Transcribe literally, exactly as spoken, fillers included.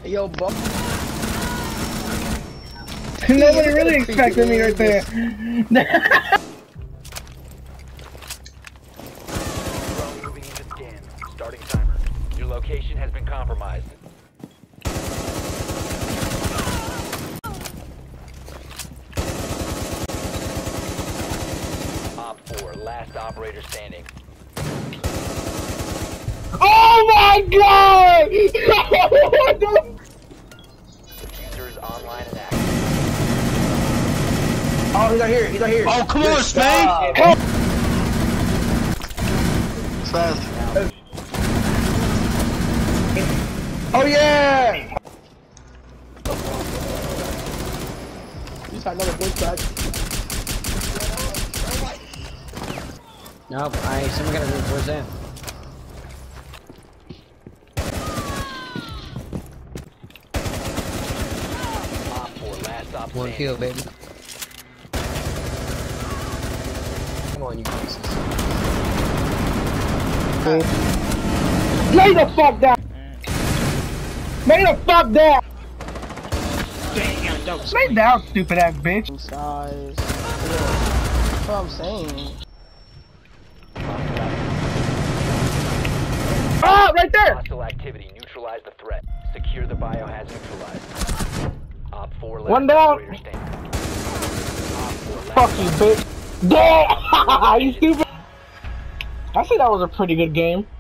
Yo, Buck. Nobody really expected me right there. Drone moving into scan. Starting timer. Your location has been compromised. Op four, last operator standing. Oh my god! What the? Diffuser is online and active. Oh, he's right here. He's right here. Oh, come on, Spain! Help! Fast. Oh yeah! He's had another big shot. Nope, I someone gotta move towards them. Op four, last op One standing. kill, baby. Come on, you pieces. Lay the fuck down! Lay the fuck down! Lay down, stupid ass bitch. Size. That's what I'm saying. Ah, right there! Hostile activity. Neutralize the threat. Secure the biohazard neutralized. Op four, last One down. operator standing. Op four, last Fuck you, bitch. Damn! You stupid. I think that was a pretty good game.